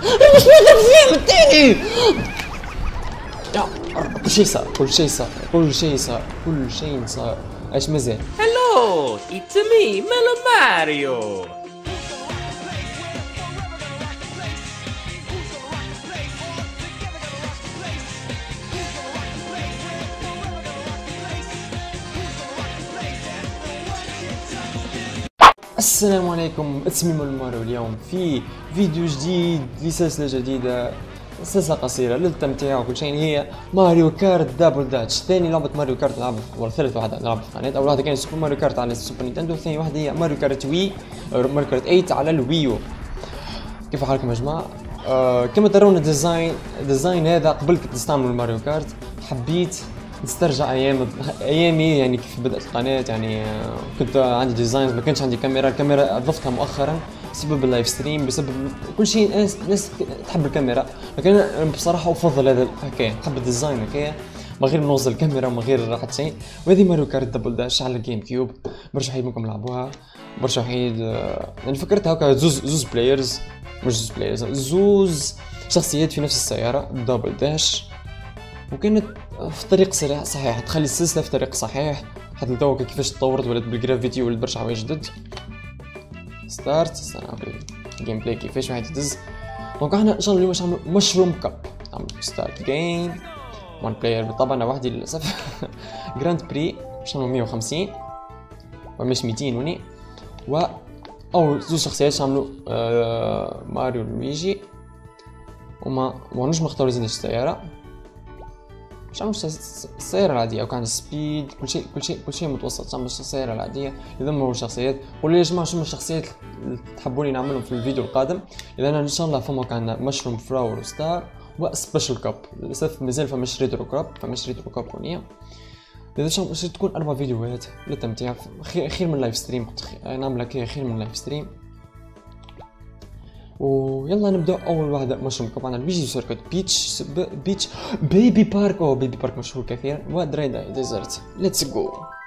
مش نقدر فيه الثاني. يا كل شيء صار، كل شيء صار، كل شيء صار، كل شيء صار. ايش مازال؟ Hello, it's me, Melon Mario. السلام عليكم، اسمي مارو. اليوم في فيديو جديد لسلسلة جديدة، سلسلة قصيرة للتمتيع وكل شيء. هي ماريو كارت دابل داتش، ثاني لعبة ماريو كارت نلعبها، ولا ثالث واحدة نلعبها في القناة. أول واحدة كانت سوبر ماريو كارت على السوبر نينتندو، ثاني واحدة هي ماريو كارت وي، ماريو كارت 8 على الويو. كيف حالكم يا جماعة؟ كما ترون الديزاين هذا قبل كنت نستعمل ماريو كارت، حبيت نسترجع ايامي يعني كيف بدات القناه. يعني كنت عندي ديزاينز، ما كانش عندي كاميرا. الكاميرا اضفتها مؤخرا بسبب اللايف ستريم، بسبب كل شيء. ناس تحب الكاميرا، لكن انا بصراحه افضل هذا الحكايه، نحب الديزاين هكايا من غير نوصل الكاميرا ومن غير حتى شيء. وهذه ماريو كارت دبل داش على الجيم كيوب، برشا حيد منكم لعبوها، برشا حيد. يعني فكرتها هكا زوز بلايرز، مش زوز بلايرز، زوز شخصيات في نفس السياره دبل داش، وكانت في طريق صحيح، تخلي السلسله في طريق صحيح. حتى توك كيفاش تطورت، ولات بالجرافيتي، ولات برشا حوايج جدد. ستارت، استنى الجيم بلاي كيفاش واحد يدز. دونك احنا ان شاء الله اليوم باش نعملو مشروم كاب. نعملو ستارت جيم وان بلاير، بالطبع انا وحدي للاسف. جراند بري باش نعملو 150 ومش 200 وني. و او زوج شخصيات نعملو ماريو لويجي، وما مانوش مختار زيد السياره، مش عامل السيارة العادية أو كان سبيد، كل شيء متوسط. عامل السيارة العادية. إذا ما هو الشخصيات، قولوا لي يا جماعة شنو الشخصيات اللي تحبوني نعملهم في الفيديو القادم. إذا أنا إن شاء الله فما كان مشروم فلاور وستار وسبيشال كاب. للأسف مازال فماش ريترو كاب ونية. إذا شو تكون 4 فيديوهات للتمتيع، خير من لايف ستريم. نعمل هكايا خير من لايف ستريم. ويلا نبدا. اول واحده مشروم كاب عندنا لويجي سيركت بيتش بيبي بارك. بيبي بارك مشهور كثيرا. ودريدا ديزرت. ليتس جو.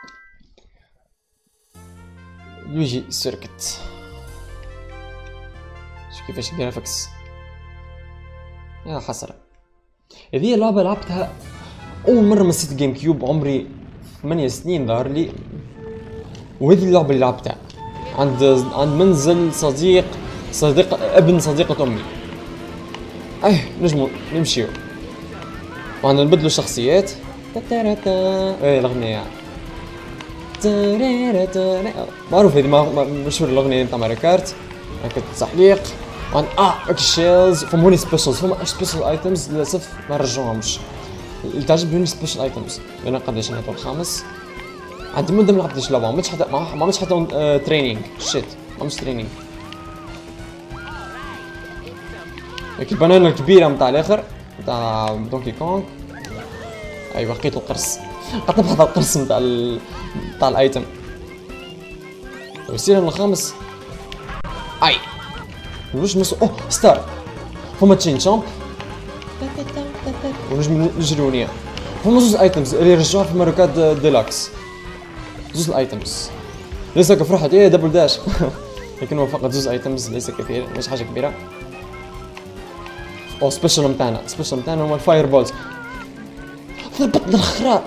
لويجي سيركت، شوف كيفاش الجرافيكس يا حسره. هذه اللعبه لعبتها اول مره مسيت جيم كيوب، عمري 8 سنين ظهر لي. وهذه اللعبه اللي لعبتها عند منزل صديق ابن صديقة امي. نجمو نمشيو وعندنا نبدلو شخصيات. الاغنية معروف، هذه مشهور الاغنية نتاع ماريو كارت. هكا تحليق عن الشيلز. فموني سبيشلز، فما سبيشل ايتمز للاسف ما رجعوهمش. اللي تعجبني سبيشل ايتمز. انا قداش انا الخامس، عندي مدة ما لعبتش لعبة، ما عملتش حتى تريننج. شيت ما عملتش تريننج. هيك البنانة الكبيرة متاع الاخر متاع دونكي كونغ. ايوا لقيت القرص، قد نبحث على القرص متاع الايتم. يصير الخامس. واش ستار. فما تشين شامب ونجم نجرونيا. فما زوز ايتمز اللي رجعوها في ماريو كارت ديلاكس. زوز الايتمز ليس كفرحة دبل داش. لكن هو فقط زوز ايتمز، ليس كثير، مش حاجة كبيرة. سبيشال متاعنا هما الفاير بولز. ضربتنا الخرار.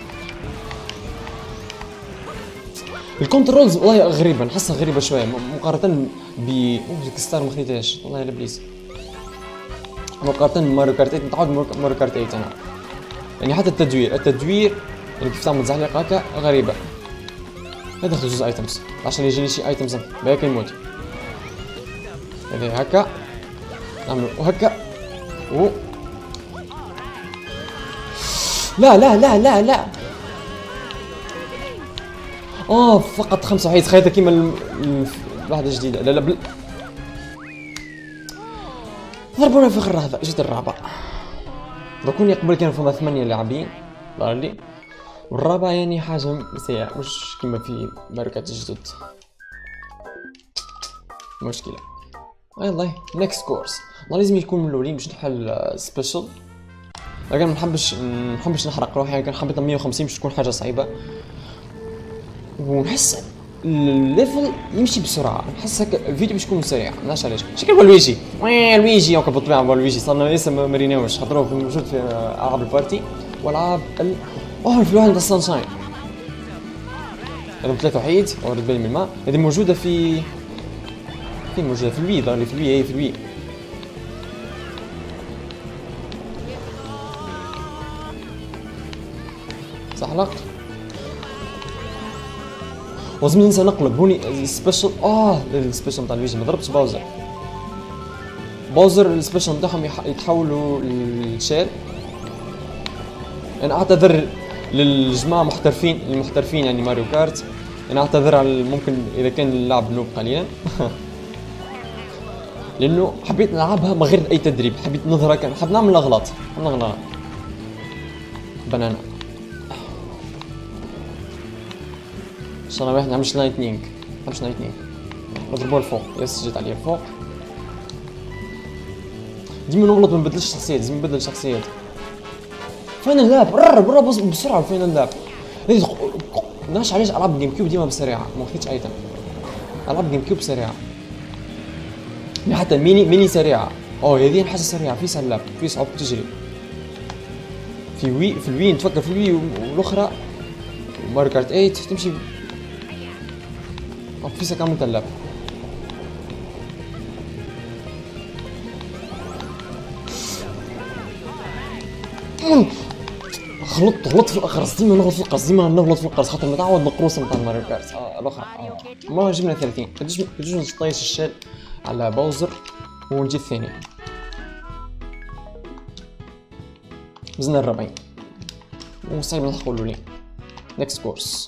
الكنترولز والله غريبة، نحسها غريبة شوية مقارنة ب ستار. ما خديتهاش والله لا بليز. مقارنة بماريو كارت 8 متعود ماريو كارت 8 انا. يعني حتى التدوير يعني كيف تعمل زحليق هكا غريبة. هذا خذ زوز ايتمز عشان يجيني شي ايتمز باقي يموت. هذا هكا نعملو وهكا لا فقط 5 وحيد. خيطة كيما الواحدة جديدة. لا ضربونا في اخر لحظة. جيت الرابعة. دوكوني قبل كانوا فما 8 لاعبين ظهر لي، والرابعة يعني حاجة سيئة، مش كيما في ماريو كارت الجدد. مشكلة. يلا نيكست كورس. لازم يكون من الاولين باش نحل سبيشل. لكن ما نحبش نحرق روحي. كان حبيت 150 باش تكون حاجه صعيبه. ونحس الليفل يمشي بسرعه، نحس هكا الفيديو باش يكون سريع، ما نعرفش علاش. شكل لويجي لويجي هكا بالطبيعه لويجي صرنا لسه ما مريناوش، خاطر موجود في العاب البارتي والعاب في واحد السانشاين. هذوم ثلاثه وحيد ورد بالي من الماء، هذه موجوده في فين موجوده؟ في الوي، ظهر لي في الوي. في الوي صح لقط. لازم ننسى نقلب هوني السبيشل. السبيشل نتاع لويجي ما ضربتش باوزر السبيشل نتاعهم يتحولوا للشال. انا اعتذر للجماعه المحترفين يعني ماريو كارت. انا اعتذر على ممكن اذا كان اللعب نوب قليلا لانه حبيت نلعبها من غير اي تدريب، حبيت نظهر كان حاب نعمل اغلاط. بنانا ان شاء الله واحد نعمل لايتنينغ. نضربوه الفوق. يس جيت عليه الفوق. ديما نغلط، ما نبدلش الشخصيات، لازم نبدل الشخصيات. فين اللعب؟ برا بسرعه. فين اللعب؟ ماش علاش العاب جيم كيوب ديما بسريعه، ما خديتش ايتم. العاب جيم كيوب سريعه، حتى ميني سريعه. هذه حاجه سريعه في سلاب، في صعوبه تجري. في الوي نتفكر في الوي، والاخرى ماريو كارت 8 تمشي في سكان متلف. غلطت في القرص. ديما نغلط في القرص، خاطر متعود بالقروصه نتاع ماريو كارت الاخرى. ما جبنا 30 قداش نطيش الشال على باوزر ونجي الثاني. مازلنا الرابعين ومستحيل نلحقوا الاولين. نكست كورس.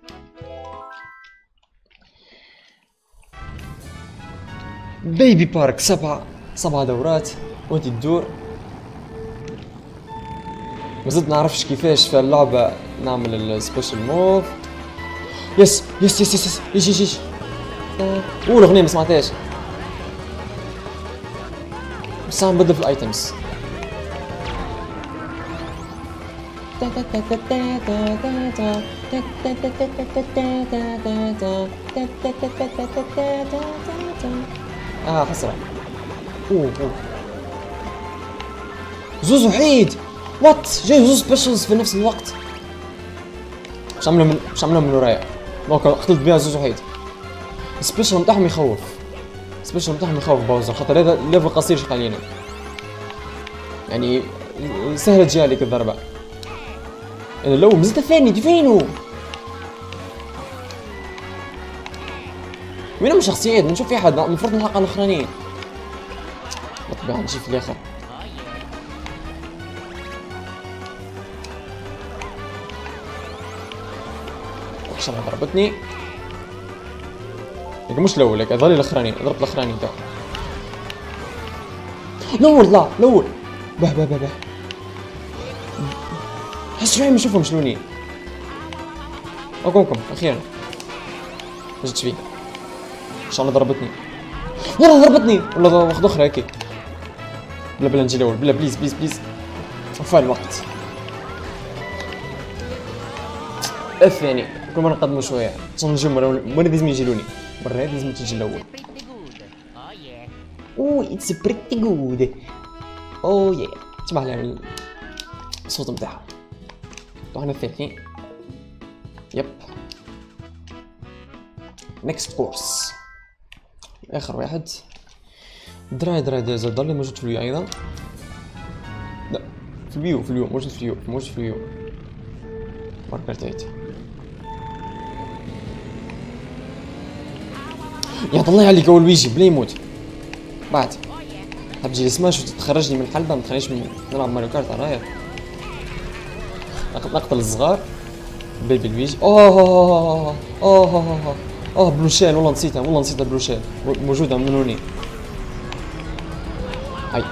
بيبي بارك، سبعة دورات وانت تدور. مازلت نعرفش كيفاش في اللعبة نعمل السبيشال موف. يس يجي الاغنية ما سمعتهاش، بس عم نبدل في الايتمز. حسرة. زوز وحيد. وات جاي زوز سبيشلز في نفس الوقت. مش عاملهم من ورايا. قتلت بها زوز وحيد. السبيشل نتاعهم يخوف. باوزر، خاطر هذا ليفل قصير شقالينا، يعني سهلة تجي عليك الضربة. انا لو مزت الثاني دي فينو؟ وينهم الشخصيات؟ نشوف في حد المفروض نلحق الاخرانيين. بالطبيعة نجي في الاخر. عشان ضربتني. لكن مش الاول، لك هذول الاخرانيين. ضربت الاخرانيين تو. الاول به حس شوي ما نشوفهم شلونين. اقومكم اخيرا ما جيتش فيه. ان شاء الله ضربتني. والله واخد اخرى هيك. بلا نجي الاول. بلا بليز وفى الوقت. الثاني كل ما نقدموا شويه نجيو مرة لازم يجيلوني. مرة لازم تجي الاول. اتس بريتي جود. تسمع لها الصوت نتاعها. وحنا الثالثين. يب. نكست كورس. اخر واحد. دراي ديزر ضل موجود في الويو ايضا. لا في الويو موجود في الويو. ماريو كارت 8. يا الله عليك اول ويجي بلا يموت. بعد تجي سماش وتخرجني من الحلبة، ما تخلينيش نلعب ماريو كارت رايح. نقتل الصغار. بيبي لويجي. بلوشيل. والله نسيتها بلوشيل موجودة من هوني. هاي.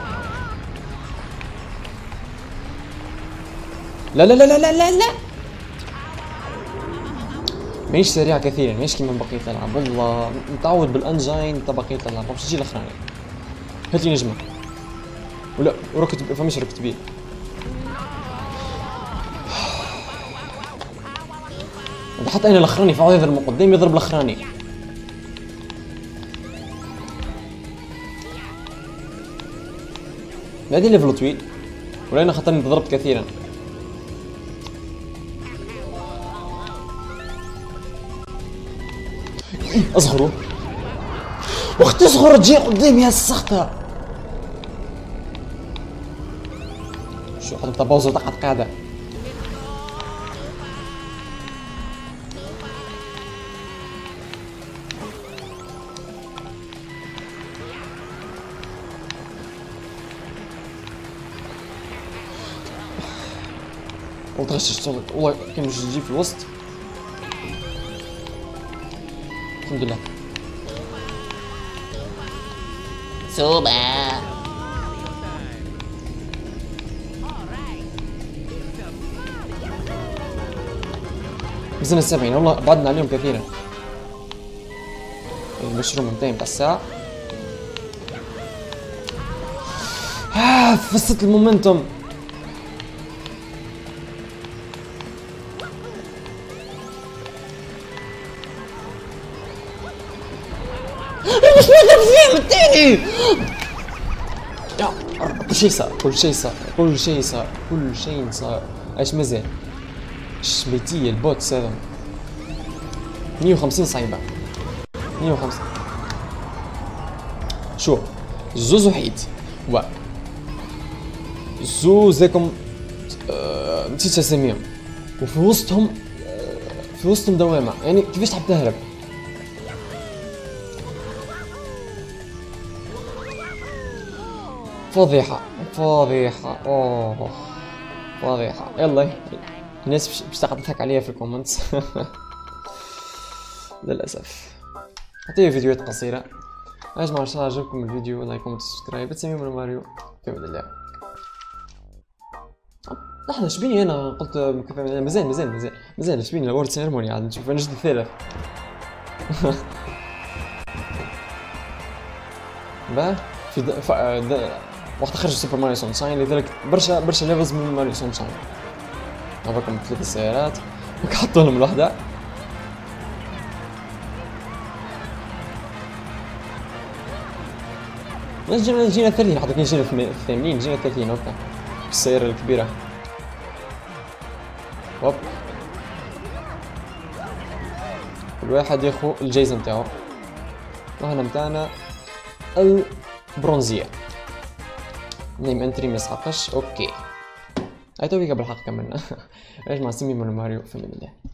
لا ماهيش سريعة كثيرا، ماهيش كيما بقية الألعاب. والله متعود بالانجين تاع بقية الألعاب. باش تجي الأخراني. هاتلي نجمة. ولا ركض فماش ركض بيه. حتى انا الاخراني فعاود هذا المقدم يضرب الاخراني. هذه ليفل طويل ولا انا خاطرني ضربت كثيرا. اصغروا وقت تصغر تجي قدامي هالسخطة. شو حطيت باوزة تقعد قاعدة. والله غششت والله كان باش تجي في الوسط. الحمد لله. سوبا. مازلنا 70 والله بعدنا عليهم كثيرا. المشروم انتهي متاع الساعة. فسدت المومنتوم. مش نقدر فيه الثاني. يا كل شيء صار كل شيء صار كل شيء صار كل شيء صار. ايش مازال؟ شميتية البوتس هذا 150 صعيبة 150. شوف زوز وحيد و زوز هاكم نسيت اسميهم وفي وسطهم في وسطهم دوامة. يعني كيفاش تحب تهرب؟ فضيحة فضيحة اوه فضيحة. يلا الناس باش تقعد تضحك عليا في الكومنتس. للأسف. حتى فيديوهات قصيرة. يا جماعة ان شاء الله عجبكم الفيديو لايك كومنت سبسكرايب. تسميهم من ماريو في امان الله. لحظة شبيني انا قلت مازال شبيني الورد سيرموني عاد نشوف نجد الثالث. باه في وقت خرج سوبر ماريو سونشاين لذلك برشا ليفلز من ماريو سونشاين. هذاكم 3 سيارات حطوا لهم الوحدة. جينا 30 حتى كان جينا 80 جينا 30 هكا السيارة الكبيرة. هوب كل واحد ياخو الجايزة نتاعو. وهنا نتاعنا البرونزية نيم انتري ما يسحقش. اوكي هاي تويكا بالحق كملنا. ايش مع سمي من ماريو في امان الله.